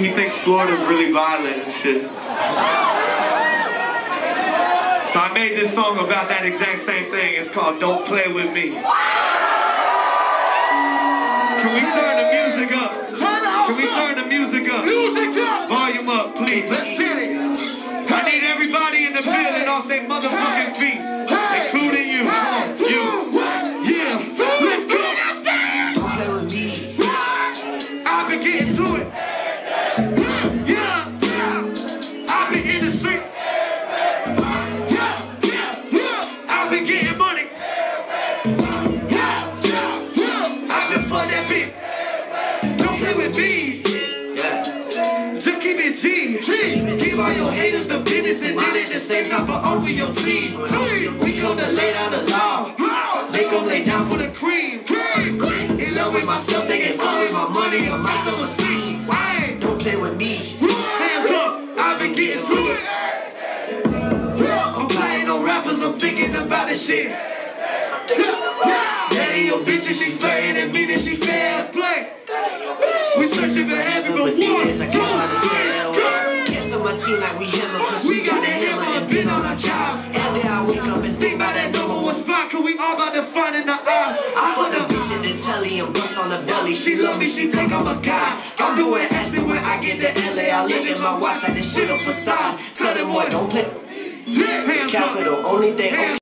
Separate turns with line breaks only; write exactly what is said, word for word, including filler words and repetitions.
he thinks Florida's really violent and shit. So I made this song about that exact same thing. It's called Don't Play With Me. Can we turn the music up? Can we turn the music up? Music up! Volume up, please. Let's get it. I need everybody in the building off their motherfucking feet, including you. Come on, you. Yeah. Let's go. Don't play with me. I've been getting to it. Yeah. I've been in the street. Yeah. I've been getting money. Yeah. I've been for that bitch. Don't play with me. Just keep it G. G. Give all your haters the business and then at the same time for over your team. We come to lay down the law. Make them lay down for the cream. In love with myself, they get fun with my money or my self-esteem. Don't play with me. Hands up, I've been getting to it. I'm playing on rappers, I'm thinking about this shit. Daddy, your bitch, and she flirting and mean that she fair play. We searching for heaven, but war. I can't understand. Cancel my team like we hammer, cause we got the hammer and been on our job. And then I wake up and think about that number one spot, cause we all about to find in the eyes. I fuck the bitch in the telly and bust on the belly. She love me, she think I'm a guy. I'm doing acid when I get to L A. I live in my watch like this shit a facade. Tell them what, don't play. Capital, only thing.